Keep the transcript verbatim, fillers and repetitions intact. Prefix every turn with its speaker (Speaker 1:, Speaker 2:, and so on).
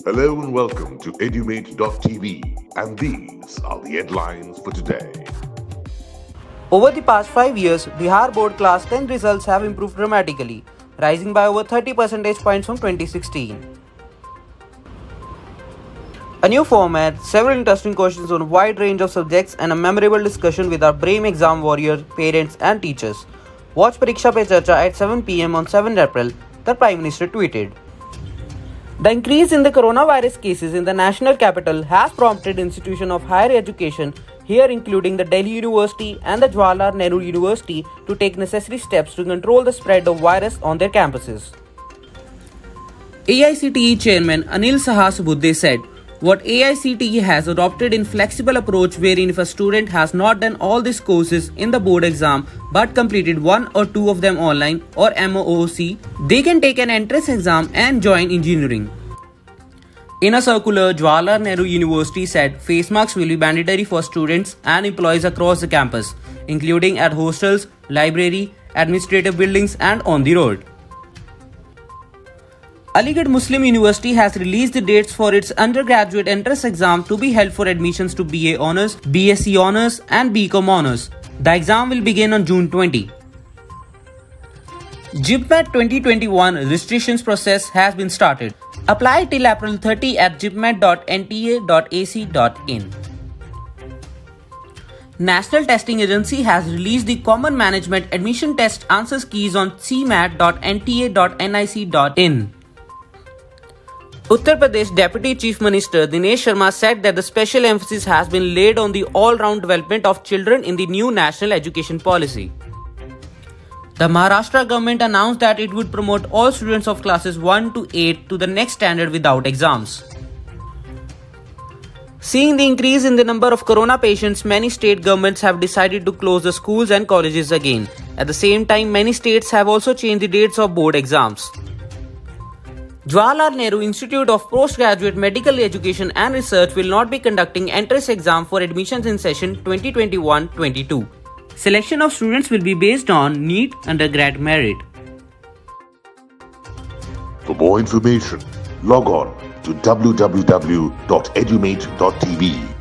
Speaker 1: Hello and welcome to edumate dot T V, and these are the headlines for today.
Speaker 2: Over the past five years, Bihar Board Class ten results have improved dramatically, rising by over thirty percentage points from twenty sixteen. A new format, several interesting questions on a wide range of subjects, and a memorable discussion with our brave exam warriors, parents, and teachers. Watch Pariksha Pe Charcha at seven p m on seventh April, the Prime Minister tweeted. The increase in the coronavirus cases in the national capital has prompted institutions of higher education, here including the Delhi University and the Jawaharlal Nehru University, to take necessary steps to control the spread of virus on their campuses. A I C T E Chairman Anil Saha said, "What A I C T E has adopted in flexible approach wherein if a student has not done all these courses in the board exam but completed one or two of them online or M O O C, they can take an entrance exam and join engineering." In a circular, Jawaharlal Nehru University said face masks will be mandatory for students and employees across the campus, including at hostels, library, administrative buildings and on the road. Aligarh Muslim University has released the dates for its undergraduate entrance exam to be held for admissions to B A Honours, B S c Honours and B Com Honours. The exam will begin on June twentieth. JIPMAT twenty twenty-one registrations process has been started. Apply till April thirtieth at jipmat dot N T A dot A C dot in. National Testing Agency has released the Common Management Admission Test Answers Keys on C mat dot N T A dot N I C dot in. Uttar Pradesh Deputy Chief Minister Dinesh Sharma said that the special emphasis has been laid on the all-round development of children in the new national education policy. The Maharashtra government announced that it would promote all students of classes one to eight to the next standard without exams. Seeing the increase in the number of corona patients, many state governments have decided to close the schools and colleges again. At the same time, many states have also changed the dates of board exams. Jawaharlal Nehru Institute of Postgraduate Medical Education and Research will not be conducting entrance exam for admissions in session twenty twenty-one twenty-two. Selection of students will be based on NEET undergrad merit.
Speaker 1: For more information, log on to w w w dot edumate dot T V.